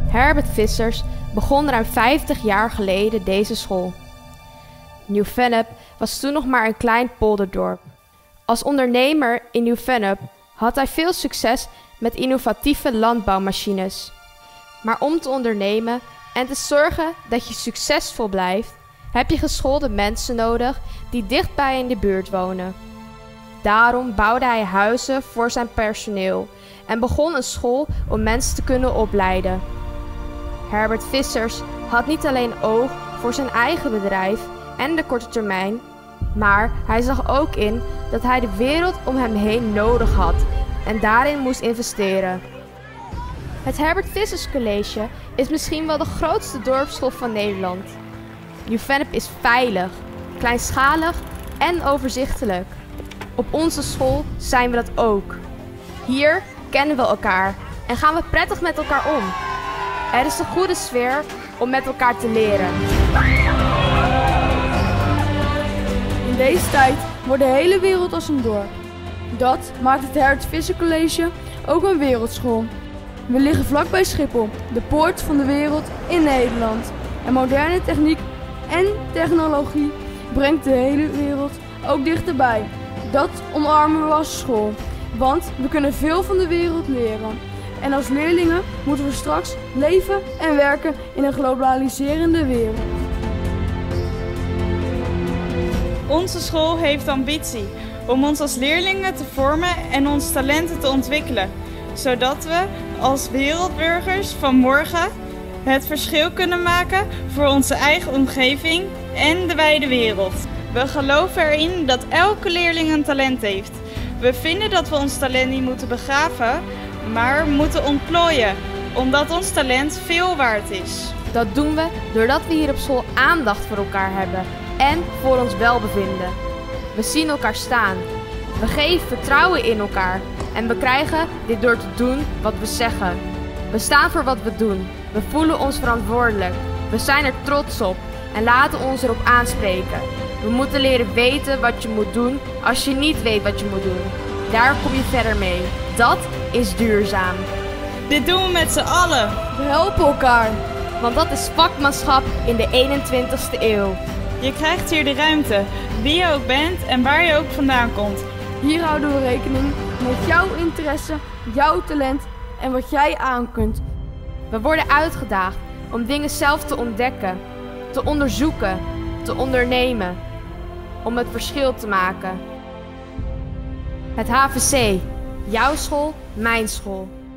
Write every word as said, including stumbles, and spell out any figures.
Herbert Vissers begon ruim vijftig jaar geleden deze school. Nieuw-Vennep was toen nog maar een klein polderdorp. Als ondernemer in Nieuw-Vennep had hij veel succes met innovatieve landbouwmachines. Maar om te ondernemen en te zorgen dat je succesvol blijft, heb je geschoolde mensen nodig die dichtbij in de buurt wonen. Daarom bouwde hij huizen voor zijn personeel en begon een school om mensen te kunnen opleiden. Herbert Vissers had niet alleen oog voor zijn eigen bedrijf en de korte termijn, maar hij zag ook in dat hij de wereld om hem heen nodig had en daarin moest investeren. Het Herbert Vissers College is misschien wel de grootste dorpsschool van Nederland. Nieuw-Vennep is veilig, kleinschalig en overzichtelijk. Op onze school zijn we dat ook. Hier kennen we elkaar en gaan we prettig met elkaar om. Er is een goede sfeer om met elkaar te leren. In deze tijd wordt de hele wereld als een dorp. Dat maakt het Herbert Vissers College ook een wereldschool. We liggen vlakbij Schiphol, de poort van de wereld in Nederland. En moderne techniek en technologie brengt de hele wereld ook dichterbij. Dat omarmen we als school, want we kunnen veel van de wereld leren. En als leerlingen moeten we straks leven en werken in een globaliserende wereld. Onze school heeft ambitie om ons als leerlingen te vormen en onze talenten te ontwikkelen, zodat we als wereldburgers van morgen het verschil kunnen maken voor onze eigen omgeving en de wijde wereld. We geloven erin dat elke leerling een talent heeft. We vinden dat we ons talent niet moeten begraven, maar moeten ontplooien, omdat ons talent veel waard is. Dat doen we doordat we hier op school aandacht voor elkaar hebben en voor ons welbevinden. We zien elkaar staan. We geven vertrouwen in elkaar en we krijgen dit door te doen wat we zeggen. We staan voor wat we doen. We voelen ons verantwoordelijk. We zijn er trots op en laten ons erop aanspreken. We moeten leren weten wat je moet doen als je niet weet wat je moet doen. Daar kom je verder mee. Dat is duurzaam. Dit doen we met z'n allen. We helpen elkaar. Want dat is vakmanschap in de eenentwintigste eeuw. Je krijgt hier de ruimte, wie je ook bent en waar je ook vandaan komt. Hier houden we rekening met jouw interesse, jouw talent en wat jij aan kunt. We worden uitgedaagd om dingen zelf te ontdekken, te onderzoeken, te ondernemen, om het verschil te maken. Het H V C, jouw school, mijn school.